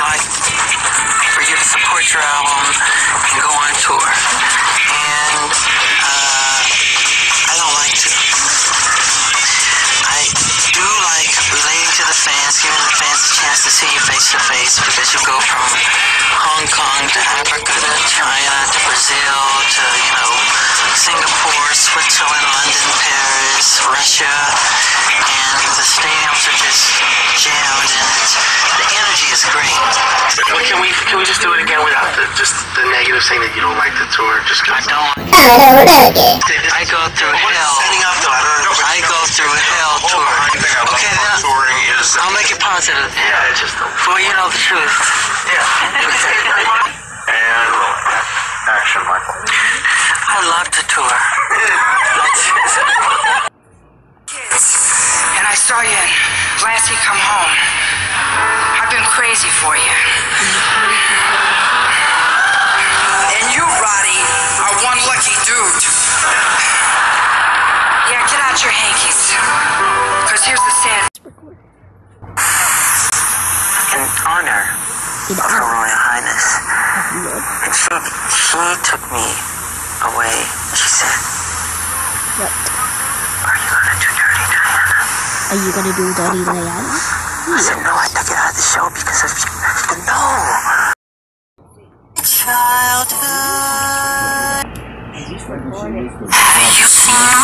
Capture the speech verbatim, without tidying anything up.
like for you to support your album and go on tour. And uh, I don't like to. I do like relating to the fans, giving the fans a chance to see you face to face, because you go from Hong Kong to Africa to China to Brazil to, you know, Singapore, Switzerland, London, Paris, Russia, and the stadiums are just jammed, and it's, the energy is great. Well, can we can we just do it again without the, just the negative saying that you don't like the tour? Just I don't. I don't like it. I go through well, hell. Setting up though, I don't know. I go through hell tour. Okay, then touring is. I'll make it positive. Yeah, it's just. Well, you know the truth. Yeah. And action, Michael. I love to tour. And I saw you in Lassie Come Home. I've been crazy for you. And you, Roddy, are one lucky dude. Yeah, get out your hankies. Because here's the sad... In honor of Her Royal Highness. And she, she took me away. She said, What? are you going to do Dirty Diana? Are you gonna do Dirty Diana? I said, no, I took it out of the show because of you. No! Childhood. Have you seen